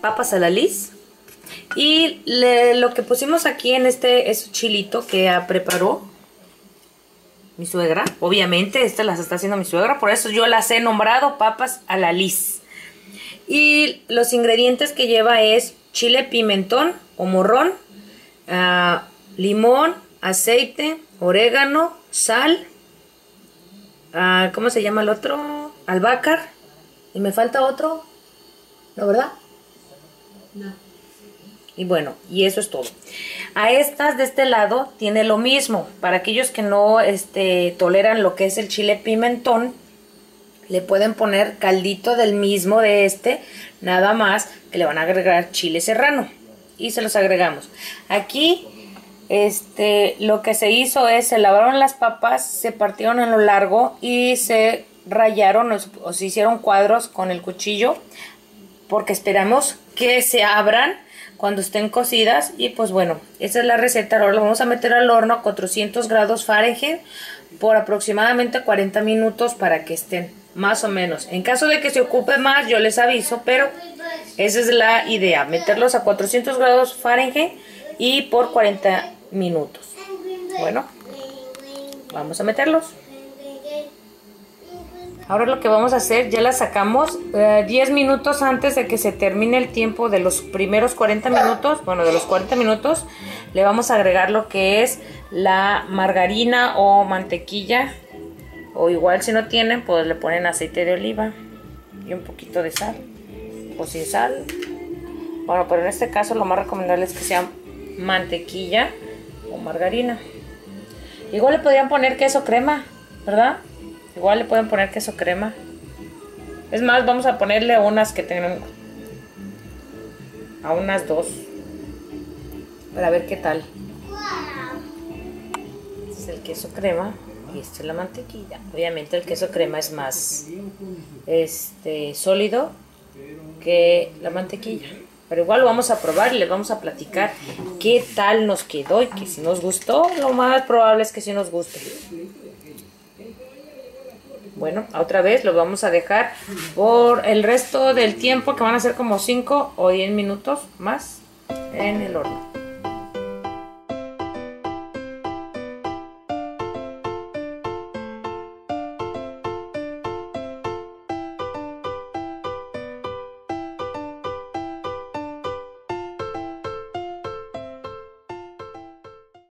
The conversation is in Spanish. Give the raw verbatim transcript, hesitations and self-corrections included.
papas a la lis. Y le, lo que pusimos aquí en este es chilito que preparó mi suegra. Obviamente, estas las está haciendo mi suegra, por eso yo las he nombrado papas a la lis. Y los ingredientes que lleva es chile pimentón o morrón, uh, limón, aceite, orégano, sal, uh, ¿cómo se llama el otro? Albahaca. ¿Y me falta otro? ¿No, verdad? No. Y bueno, y eso es todo. A estas de este lado tiene lo mismo. Para aquellos que no este, toleran lo que es el chile pimentón, le pueden poner caldito del mismo de este, nada más que le van a agregar chile serrano. Y se los agregamos. Aquí este, lo que se hizo es, se lavaron las papas, se partieron a lo largo y se rayaron o, o se hicieron cuadros con el cuchillo, porque esperamos que se abran cuando estén cocidas. Y pues bueno, esa es la receta. Ahora lo vamos a meter al horno a cuatrocientos grados Fahrenheit por aproximadamente cuarenta minutos para que estén más o menos. En caso de que se ocupe más, yo les aviso, pero esa es la idea, meterlos a cuatrocientos grados Fahrenheit y por cuarenta minutos. Bueno, vamos a meterlos. Ahora lo que vamos a hacer, ya la sacamos eh, diez minutos antes de que se termine el tiempo de los primeros cuarenta minutos. Bueno, de los cuarenta minutos le vamos a agregar lo que es la margarina o mantequilla. O igual si no tienen, pues le ponen aceite de oliva y un poquito de sal. O sin sal. Bueno, pero en este caso lo más recomendable es que sea mantequilla o margarina. Igual le podrían poner queso crema, ¿verdad? Igual le pueden poner queso crema. Es más, vamos a ponerle unas que tengan, a unas dos, para ver qué tal. Este es el queso crema y esta es la mantequilla. Obviamente el queso crema es más este, sólido que la mantequilla. Pero igual lo vamos a probar y les vamos a platicar qué tal nos quedó. Y que si nos gustó, lo más probable es que sí nos guste. Bueno, otra vez lo vamos a dejar por el resto del tiempo, que van a ser como cinco o diez minutos más en el horno.